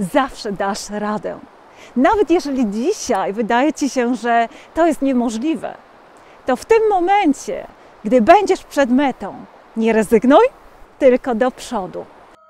zawsze dasz radę. Nawet jeżeli dzisiaj wydaje Ci się, że to jest niemożliwe, to w tym momencie, gdy będziesz przed metą, nie rezygnuj, tylko do przodu.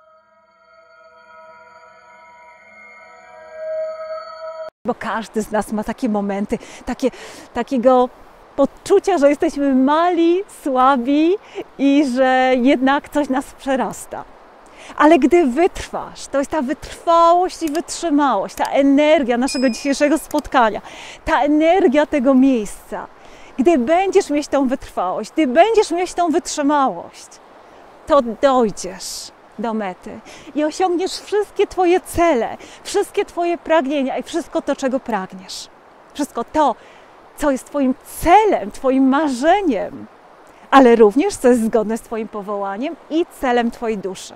Bo każdy z nas ma takie momenty, takiego poczucia, że jesteśmy mali, słabi i że jednak coś nas przerasta. Ale gdy wytrwasz, to jest ta wytrwałość i wytrzymałość, ta energia naszego dzisiejszego spotkania, ta energia tego miejsca. Gdy będziesz mieć tą wytrwałość, gdy będziesz mieć tą wytrzymałość, to dojdziesz do mety i osiągniesz wszystkie Twoje cele, wszystkie Twoje pragnienia i wszystko to, czego pragniesz. Wszystko to, co jest Twoim celem, Twoim marzeniem, ale również co jest zgodne z Twoim powołaniem i celem Twojej duszy.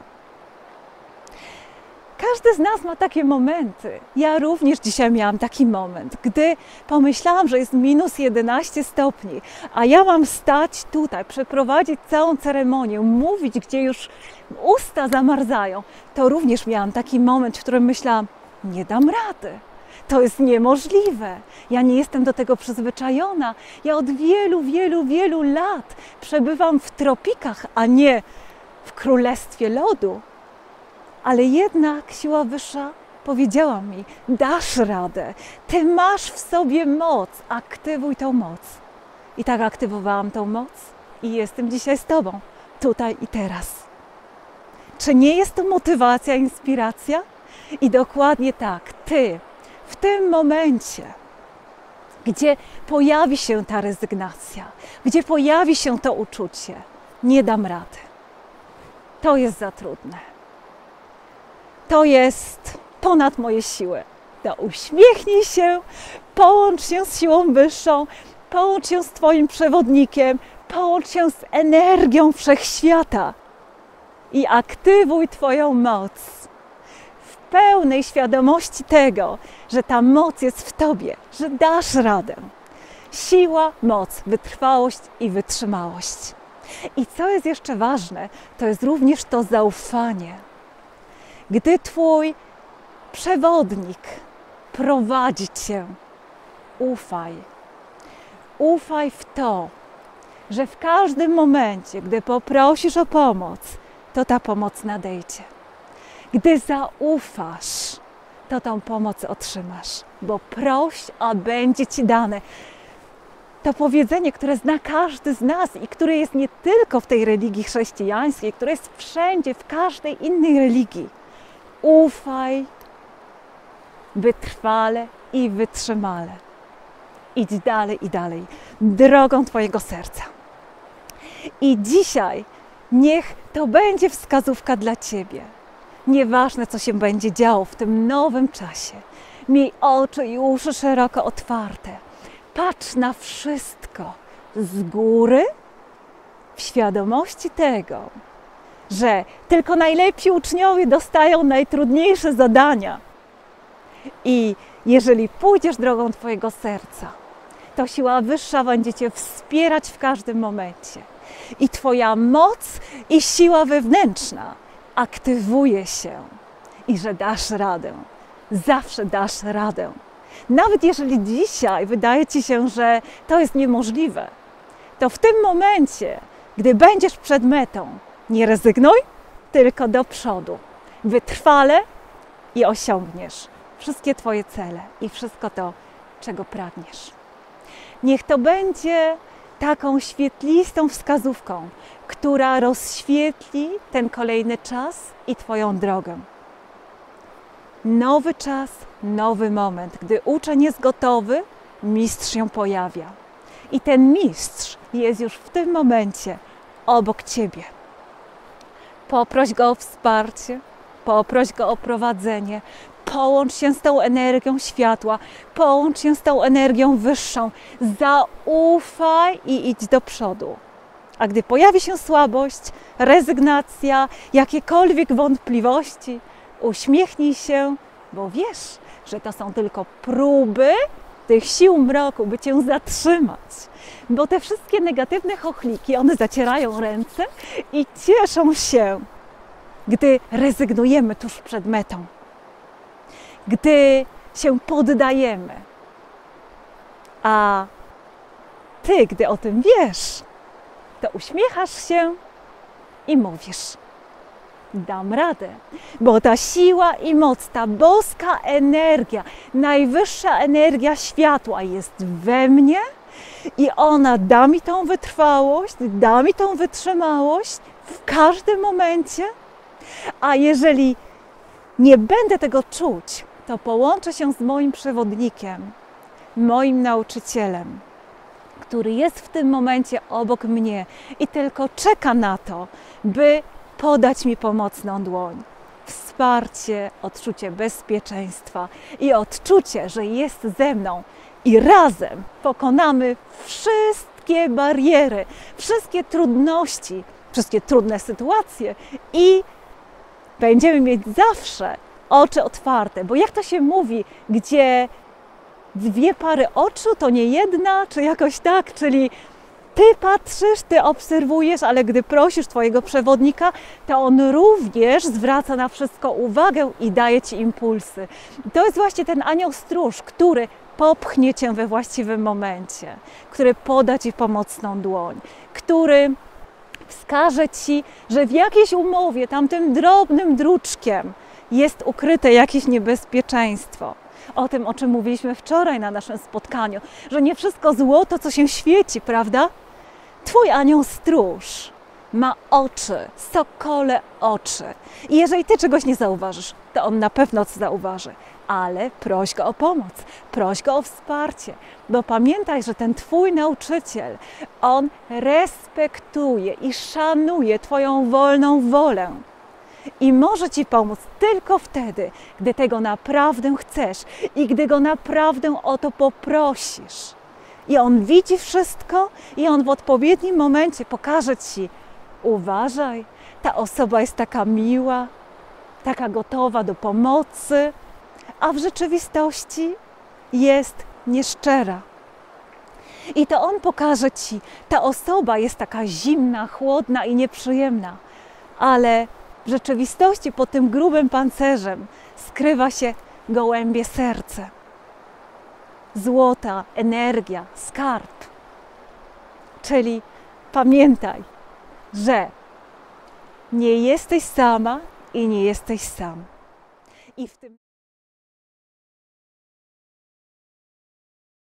Każdy z nas ma takie momenty. Ja również dzisiaj miałam taki moment, gdy pomyślałam, że jest minus 11 stopni, a ja mam stać tutaj, przeprowadzić całą ceremonię, mówić, gdzie już usta zamarzają. To również miałam taki moment, w którym myślałam, nie dam rady. To jest niemożliwe. Ja nie jestem do tego przyzwyczajona. Ja od wielu lat przebywam w tropikach, a nie w królestwie lodu. Ale jednak siła wyższa powiedziała mi, dasz radę, Ty masz w sobie moc, aktywuj tą moc. I tak aktywowałam tą moc i jestem dzisiaj z Tobą, tutaj i teraz. Czy nie jest to motywacja, inspiracja? I dokładnie tak, Ty w tym momencie, gdzie pojawi się ta rezygnacja, gdzie pojawi się to uczucie, nie dam rady. To jest za trudne. To jest ponad moje siły. To uśmiechnij się, połącz się z siłą wyższą, połącz się z Twoim przewodnikiem, połącz się z energią wszechświata i aktywuj Twoją moc w pełnej świadomości tego, że ta moc jest w Tobie, że dasz radę. Siła, moc, wytrwałość i wytrzymałość. I co jest jeszcze ważne, to jest również to zaufanie. Gdy Twój przewodnik prowadzi Cię, ufaj. Ufaj w to, że w każdym momencie, gdy poprosisz o pomoc, to ta pomoc nadejdzie. Gdy zaufasz, to tą pomoc otrzymasz, bo proś, a będzie Ci dane. To powiedzenie, które zna każdy z nas i które jest nie tylko w tej religii chrześcijańskiej, które jest wszędzie, w każdej innej religii. Ufaj wytrwale i wytrzymale. Idź dalej i dalej, drogą Twojego serca. I dzisiaj niech to będzie wskazówka dla Ciebie. Nieważne, co się będzie działo w tym nowym czasie. Miej oczy i uszy szeroko otwarte. Patrz na wszystko z góry w świadomości tego, że tylko najlepsi uczniowie dostają najtrudniejsze zadania. I jeżeli pójdziesz drogą Twojego serca, to siła wyższa będzie Cię wspierać w każdym momencie. I Twoja moc i siła wewnętrzna aktywuje się i że dasz radę. Zawsze dasz radę. Nawet jeżeli dzisiaj wydaje Ci się, że to jest niemożliwe, to w tym momencie, gdy będziesz przed metą, nie rezygnuj, tylko do przodu. Wytrwale i osiągniesz wszystkie Twoje cele i wszystko to, czego pragniesz. Niech to będzie taką świetlistą wskazówką, która rozświetli ten kolejny czas i Twoją drogę. Nowy czas, nowy moment. Gdy uczeń jest gotowy, mistrz się pojawia. I ten mistrz jest już w tym momencie obok Ciebie. Poproś Go o wsparcie, poproś Go o prowadzenie, połącz się z tą energią światła, połącz się z tą energią wyższą, zaufaj i idź do przodu. A gdy pojawi się słabość, rezygnacja, jakiekolwiek wątpliwości, uśmiechnij się, bo wiesz, że to są tylko próby tych sił mroku, by Cię zatrzymać. Bo te wszystkie negatywne chochliki, one zacierają ręce i cieszą się, gdy rezygnujemy tuż przed metą. gdy się poddajemy. A ty, gdy o tym wiesz, to uśmiechasz się i mówisz: dam radę, bo ta siła i moc, ta boska energia, najwyższa energia światła jest we mnie i ona da mi tą wytrwałość, da mi tą wytrzymałość w każdym momencie. A jeżeli nie będę tego czuć, to połączę się z moim przewodnikiem, moim nauczycielem, który jest w tym momencie obok mnie i tylko czeka na to, by podać mi pomocną dłoń. Wsparcie, odczucie bezpieczeństwa i odczucie, że jest ze mną i razem pokonamy wszystkie bariery, wszystkie trudności, wszystkie trudne sytuacje i będziemy mieć zawsze oczy otwarte, bo jak to się mówi, gdzie dwie pary oczu to nie jedna, czy jakoś tak, czyli ty patrzysz, ty obserwujesz, ale gdy prosisz twojego przewodnika, to on również zwraca na wszystko uwagę i daje ci impulsy. To jest właśnie ten anioł stróż, który popchnie cię we właściwym momencie, który poda ci pomocną dłoń, który wskaże ci, że w jakiejś umowie, tamtym drobnym druczkiem jest ukryte jakieś niebezpieczeństwo. O tym, o czym mówiliśmy wczoraj na naszym spotkaniu, że nie wszystko złoto, co się świeci, prawda? Twój anioł stróż ma oczy, sokole oczy. I jeżeli ty czegoś nie zauważysz, to on na pewno co zauważy. Ale proś go o pomoc, proś go o wsparcie, bo pamiętaj, że ten twój nauczyciel, on respektuje i szanuje twoją wolną wolę. I może ci pomóc tylko wtedy, gdy tego naprawdę chcesz i gdy go naprawdę o to poprosisz. I on widzi wszystko i on w odpowiednim momencie pokaże ci: uważaj, ta osoba jest taka miła, taka gotowa do pomocy, a w rzeczywistości jest nieszczera. I to on pokaże ci: ta osoba jest taka zimna, chłodna i nieprzyjemna, ale w rzeczywistości pod tym grubym pancerzem skrywa się gołębie serce. Złota energia, skarb. Czyli pamiętaj, że nie jesteś sama i nie jesteś sam. I w tym